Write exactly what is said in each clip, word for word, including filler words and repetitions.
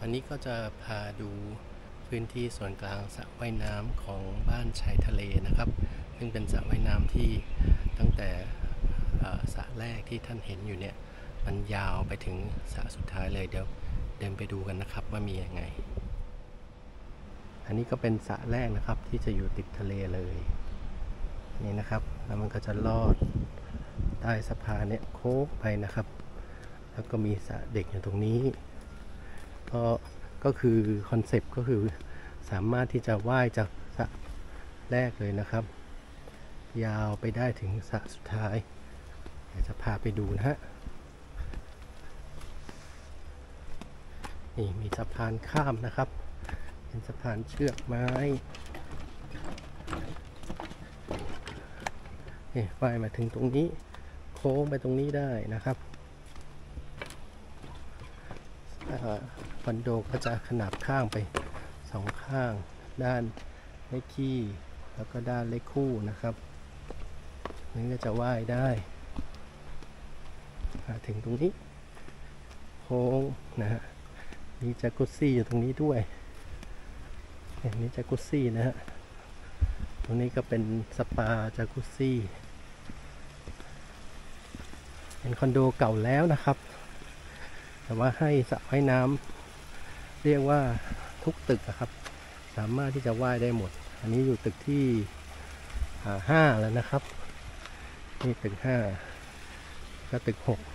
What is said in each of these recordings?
วันนี้ก็จะพาดูพื้นที่ส่วนกลางสระว่ายน้ำของบ้านชายทะเลนะครับซึ่งเป็นสระว่ายน้ำที่ตั้งแต่สระแรกที่ท่านเห็นอยู่เนี่ยมันยาวไปถึงสระสุดท้ายเลยเดี๋ยวเดินไปดูกันนะครับว่ามียังไงอันนี้ก็เป็นสระแรกนะครับที่จะอยู่ติดทะเลเลยนี่นะครับแล้วมันก็จะลอดใต้สะพานเนี่ยโค้งไปนะครับแล้วก็มีสระเด็กอยู่ตรงนี้ก็ก็คือคอนเซปต์ก็คือสามารถที่จะว่ายจากสระแรกเลยนะครับยาวไปได้ถึงสระสุดท้ายเดี๋ยวจะพาไปดูนะฮะนี่มีสะพานข้ามนะครับเป็นสะพานเชือกไม้นี่ว่ายมาถึงตรงนี้โค้งไปตรงนี้ได้นะครับคอนโดก็จะขนาบข้างไปสองข้างด้านเลขคี่แล้วก็ด้านเลขคู่นะครับนี่ก็จะว่ายได้มาถึงตรงนี้โค้งนะฮะมีจากุซซี่อยู่ตรงนี้ด้วยเนี่ยมีจากุซซี่นะฮะตรงนี้ก็เป็นสปาจากุซซี่เป็นคอนโดเก่าแล้วนะครับแต่ว่าให้สระว่ายน้ำเรียกว่าทุกตึกครับสามารถที่จะว่ายได้หมดอันนี้อยู่ตึกที่ห้าแล้วนะครับนี่ตึกห้าก็ตึกหก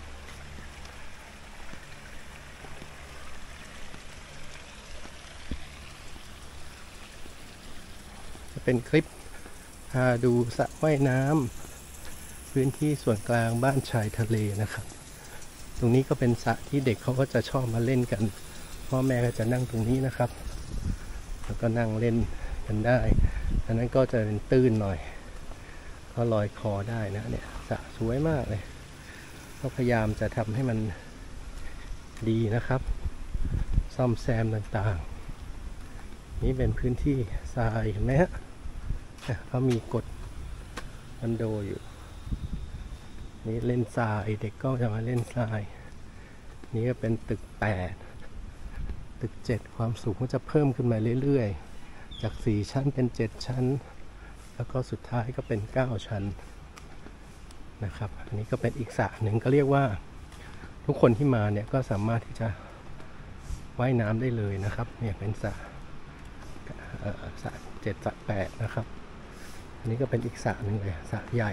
จะเป็นคลิปพาดูสระว่ายน้ำพื้นที่ส่วนกลางบ้านชายทะเลนะครับตรงนี้ก็เป็นสระที่เด็กเขาก็จะชอบมาเล่นกันพ่อแม่ก็จะนั่งตรงนี้นะครับแล้วก็นั่งเล่นกันได้อันนั้นก็จะเป็นตื้นหน่อยก็ลอยคอได้นะเนี่ยสระสวยมากเลยก็พยายามจะทำให้มันดีนะครับซ่อมแซมต่างๆนี่เป็นพื้นที่ทรายเห็นไหมฮะเขามีกฎคอนโดอยู่นี่เล่นทรายเด็กก็จะมาเล่นทรายนี่ก็เป็นตึกแปดตึกเจ็ดความสูงก็จะเพิ่มขึ้นมาเรื่อยๆจากสี่ชั้นเป็นเจ็ดชั้นแล้วก็สุดท้ายก็เป็นเก้าชั้นนะครับอันนี้ก็เป็นอีกสระหนึ่งก็เรียกว่าทุกคนที่มาเนี่ยก็สามารถที่จะว่ายน้ำได้เลยนะครับเนี่ยเป็นสระสระเจ็ดสระแปดนะครับอันนี้ก็เป็นอีกสระหนึ่งเลยสระใหญ่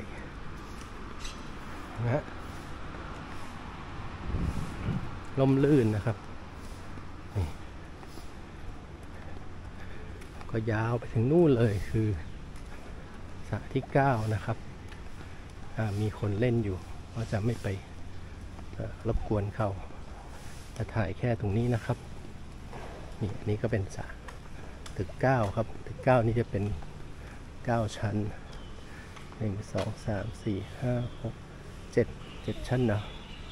นะลมลื่นนะครับนี่ก็ยาวไปถึงนู่นเลยคือสระที่เก้านะครับมีคนเล่นอยู่ก็จะไม่ไปรบกวนเขาจะถ่ายแค่ตรงนี้นะครับนี่อันนี้ก็เป็นสระตึกเก้าครับตึกเก้านี่จะเป็นเก้าชั้นหนึ่ง สอง สาม สี่ ห้า หก เจ็ด เจ็ดชั้นเนาะ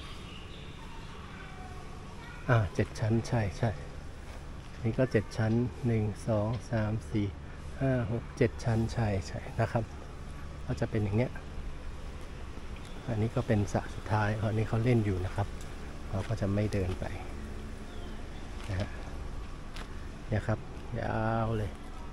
อ่าเจ็ดชั้นใช่ใช่นี่ก็เจ็ดชั้นหนึ่ง สอง สาม สี่ ห้า หก เจ็ดชั้นใช่ใช่นะครับก็จะเป็นอย่างเงี้ยอันนี้ก็เป็นสระสุดท้ายตอนนี้เขาเล่นอยู่นะครับเราก็จะไม่เดินไปนะฮะเนี่ยครับยาวเลย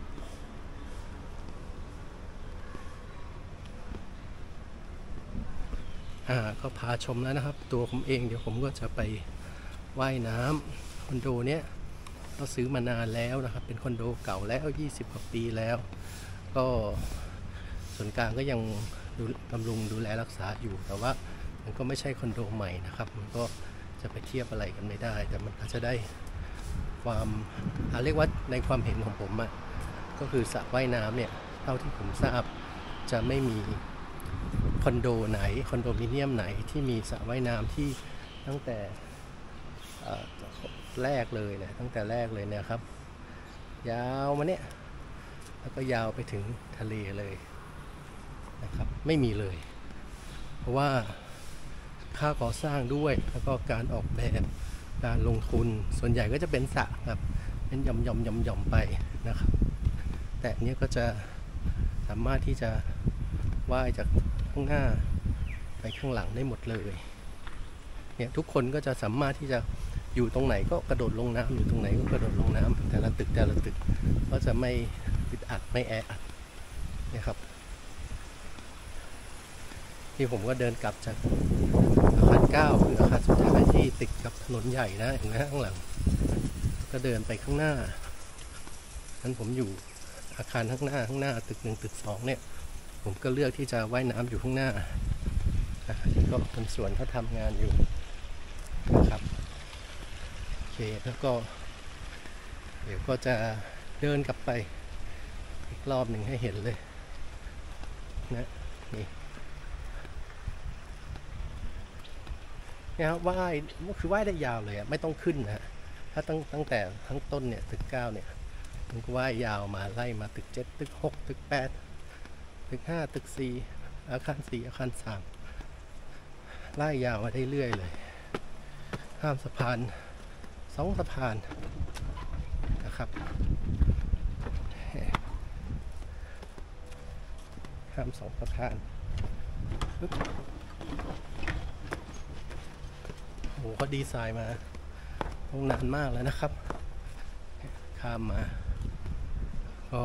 อ่าก็พาชมแล้วนะครับตัวผมเองเดี๋ยวผมก็จะไปว่ายน้ำคอนโดเนี้ยเราซื้อมานานแล้วนะครับเป็นคอนโดเก่าแล้วยี่สิบกว่าปีแล้วก็ส่วนกลางก็ยังดูบำรุงดูแลรักษาอยู่แต่ว่ามันก็ไม่ใช่คอนโดใหม่นะครับมันก็จะไปเทียบอะไรกันไม่ได้แต่มันก็จะได้ความเรียกว่าในความเห็นของผมอะก็คือสระว่ายน้ำเนี่ยเท่าที่ผมทราบจะไม่มีคอนโดไหนคอนโดมิเนียมไหนที่มีสระว่ายน้ำที่ตั้งแต่แรกเลยนะตั้งแต่แรกเลยเนี่ยครับยาวมาเนี่ยแล้วก็ยาวไปถึงทะเลเลยนะครับไม่มีเลยเพราะว่าค่าก่อสร้างด้วยแล้วก็การออกแบบการลงทุนส่วนใหญ่ก็จะเป็นสระแบบเป็นหย่อมหย่อมหย่อมหย่อมไปนะครับแต่อันนี้ก็จะสามารถที่จะว่ายจากข้างหน้าไปข้างหลังได้หมดเลยเนี่ยทุกคนก็จะสามารถที่จะอยู่ตรงไหนก็กระโดดลงน้ำอยู่ตรงไหนก็กระโดดลงน้ำแต่ละตึกแต่ละตึกก็จะไม่อึดอัดไม่แออัดเนี่ยครับที่ผมก็เดินกลับจากอาคารเก้าคืออาคารสุดท้ายที่ติดกับถนนใหญ่นะเห็นไหมข้างหลังก็เดินไปข้างหน้านั้นผมอยู่อาคารข้างหน้าข้างหน้าตึกหนึ่งตึกสองเนี่ยผมก็เลือกที่จะว่ายน้ำอยู่ข้างหน้าที่ก็เป็นส่วนเขาทำงานอยู่นะครับโอเคแล้วก็เดี๋ยวก็จะเดินกลับไปอีกรอบหนึ่งให้เห็นเลยนะนี่เนี่ยว่ายคือว่ายได้ยาวเลยอ่ะไม่ต้องขึ้นนะถ้าตั้งตั้งแต่ทั้งต้นเนี่ยตึกเก้าเนี่ยมันก็ว่ายยาวมาไล่มาตึกเจ็ดตึกหกตึกแปดตึกห้าตึกสี่อาคารสี่อาคารสามไล่ยาวมาได้เรื่อยเลยข้ามสะพานสองสะพานนะครับข้ามสองสะพานโอ้โหเขาดีไซน์มาต้องนานมากแล้วนะครับข้ามมาก็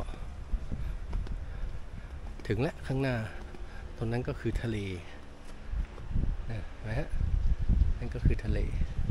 ถึงแล้วข้างหน้าตรงนั้นก็คือทะเลนะฮะนั่นก็คือทะเล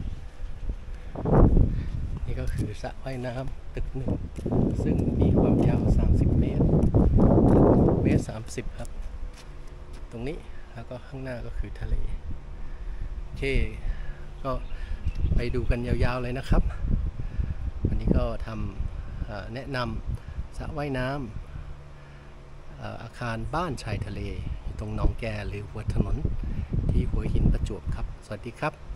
นี่ก็คือสระว่ายน้ำตึกหนึ่งซึ่งมีความยาวสามสิบเมตรเมตรสามสิบครับตรงนี้แล้วก็ข้างหน้าก็คือทะเลโอเคก็ไปดูกันยาวๆเลยนะครับวันนี้ก็ทำแนะนำสระว่ายน้ำอาคารบ้านชายทะเลตรงหนองแกหรือหัวถนนที่หัวหินประจวบครับสวัสดีครับ